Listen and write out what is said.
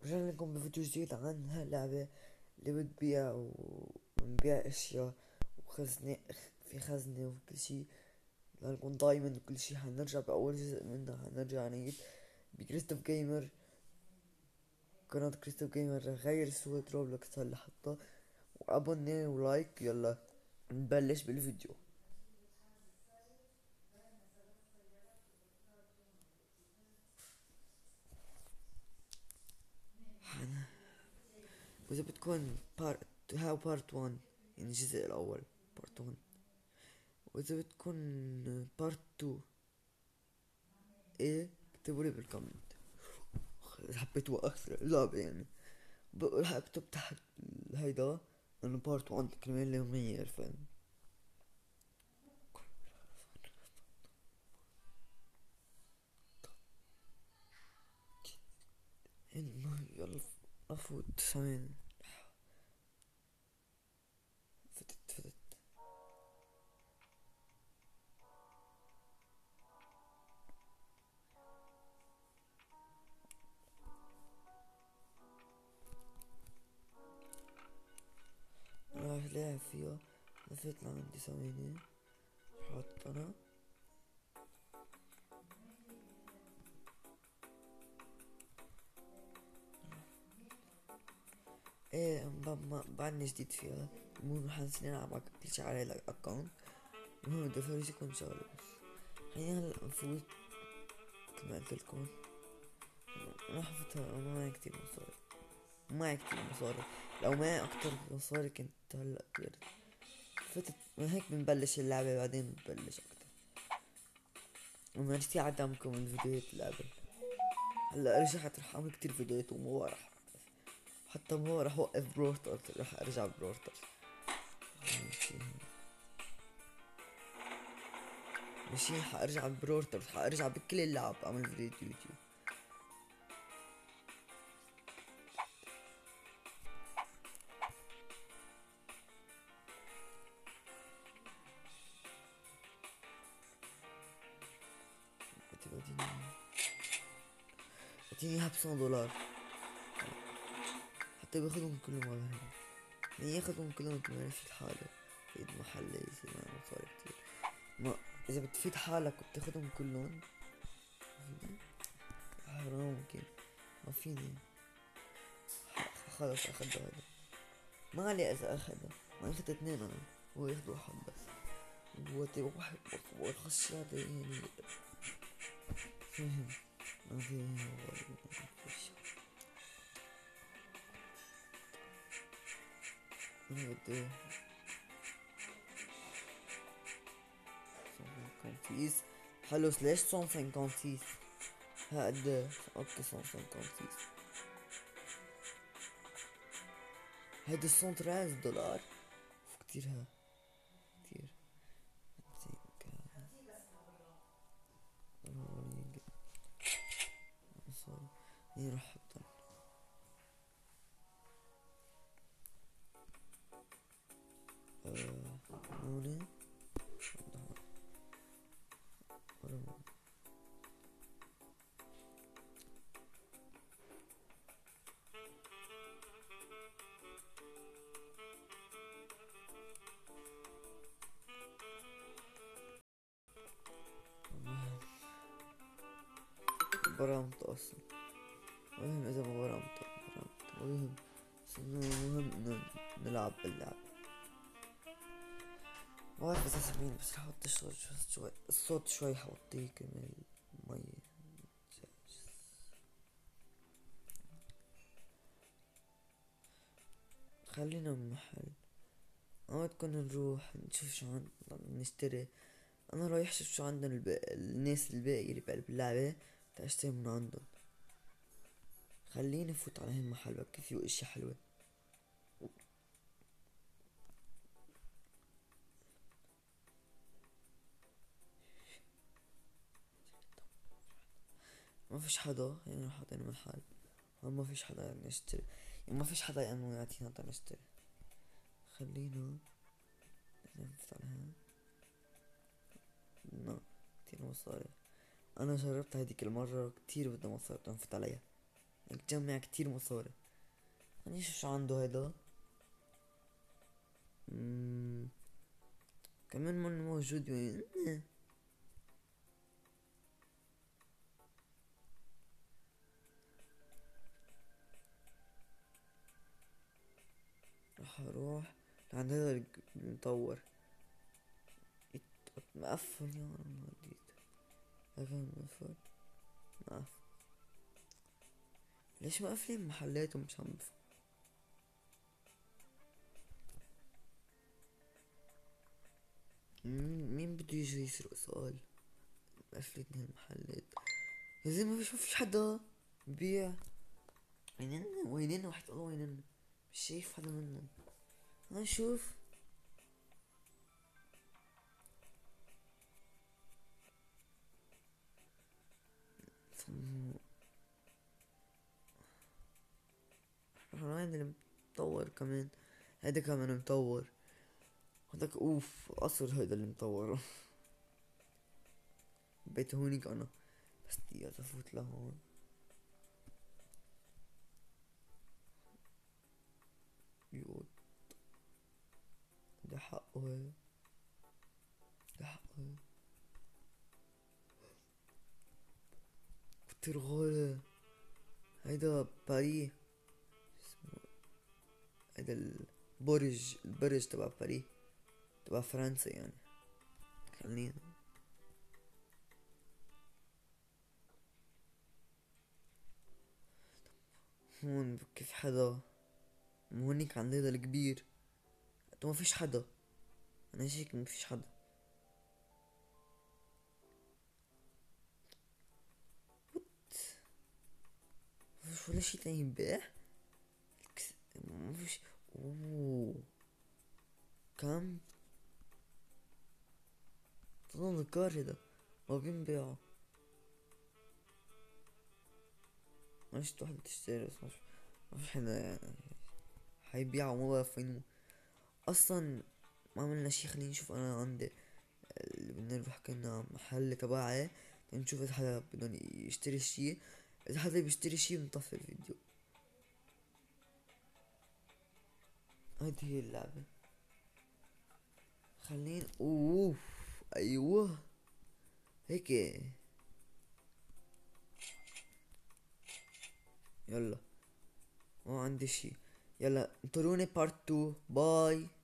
رجعنا لكم بفيديو جديد عن هاللعبة اللي بنبيع اشياء وخزنة. في خزنة وكل شي لنكون دايموند وكل شي. حنرجع بأول جزء منها، حنرجع نعيد بكريستوف جيمر. قناة كريستوف جيمر رح غير صورة روبلوكس هلا حطها، وابوني ولايك. يلا نبلش بالفيديو. وإذا بتكون بارت 1، يعني الجزء الأول بارت 1، وإذا بتكون بارت 2 ايه اكتبولي بالكومنت إذا حبيتوا أكثر اللعبة. يعني رح أكتب تحت هيدا إنه بارت 1 الكلمة اللي هي الفيلم. إنه يلا أفوت ثواني. فتت. راح لاعب فيها، لفيت لعندي ثواني. حط أنا ايه بعدني جديد فيها. المهم حنسي نلعب كل شي على الاكونت. المهم بدي افرجيكم شغلة بس. خلينا هلا نفوت. كما قلت لكم راح افوتها. انا معي كتير مصاري، معي كتير مصاري. لو معي اكتر مصاري كنت هلا قدرت فتت. من هيك بنبلش اللعبة بعدين بنبلش اكتر. ومرتي عدمكم من فيديوهات اللعبة. هلا رجعت رح اعمل كتير فيديوهات وما راح، حتى ما راح اوقف بروتر. رح ارجع بروتر. ماشي حارجع بروتر، حارجع بكل اللعب اعمل فيديو يوتيوب. اديني اياها ب$100 حتى بياخدهم كلهم على هنا. يعني ياخدهم كلهم كمان في حالة في محل يصير معي مصاري كتير. ما اذا بتفيد حالك وبتاخدهم كلهم حرام. ممكن ما فيني. خلص اخده هذا. ما علي اذا اخده، ما اخد اتنين انا، هو ياخد واحد بس. هو واحد والخش هذا يعني فاهم. ما في انا بدي 156. حلو سلاش 156. ها قد ايه؟ اوكي 156. هيدا $113 كتير. ها كتير. مصاري نروح حطها هوني. برمت اصلا. المهم اذا ما برمت المهم بس انه المهم انه نلعب باللعب. ما بعرف اذا سامعين بس رح احط الصوت شوي حوطيه كمان. مي. خلينا بمحل. بدكن نروح نشوف شو عندنا نشتري. انا رايح شوف شو عندنا الناس الباقي اللي بقلب اللعبة تاشتري من عندهم. خليني افوت على هالمحل بكي فيه اشياء حلوة. ما فيش حدا يعني راح اعطيني محل. ما فيش حدا يعني نشتري، يعني ما فيش حدا يعني يعطينا حتى نشتري. خلينا نفوت على هنا. لا كتير مصاري. انا جربت هذيك المرة كتير بدنا مصاري بدنا نفوت عليها. انك تجمع كتير مصاري. يعني شو عنده هيدا. كمان من موجود يعني. راح اروح لعند هذا المطور. مقفل يا رب جديد. هذا مقفل. مقفل. ليش مقفلين محلات ومش عم بفهم. مين بده يجي يسرق سؤال. مقفلتني المحلات. يا زلمة ما فيش حدا ببيع. وينين واحد الله وينين. مش شايف حدا منهم. انا شوف. هذا اللي مطور كمان. هيدا كمان مطور. هداك اوف قصر هيدا اللي مطور. بيت هونيك انا. بس دقيقة تفوت لهون. يود. ده حقه هيدا. ده حقه هيدا. كتير غالي. هيدا باري. اسمه. هيدا البرج تبع باري. تبع فرنسا يعني. خلينا. هون كيف حدا. هونيك عند هيدا الكبير. ما فيش حدا. انا هيك ما فيش حدا. ما فيش ولا شي تاني ينباع. ما فيش. اوه. كم. تظن الكار هيدا. ما بينباعوا. ما شفت واحدة تشتري بس ما في حدا يعني. حيبيعوا ما بعرف وين. اصلا ما عملنا شي. خليني نشوف انا عندي اللي بدنا نروح كنا محل تبعي. نشوف اذا حدا بدهم يشتري شي. اذا حدا بيشتري شي بنطفي الفيديو. هيدي هي اللعبة. خلينا اوف. ايوه. هيك. يلا. ما عندي شي. يلا انطروني بارت 2. باي.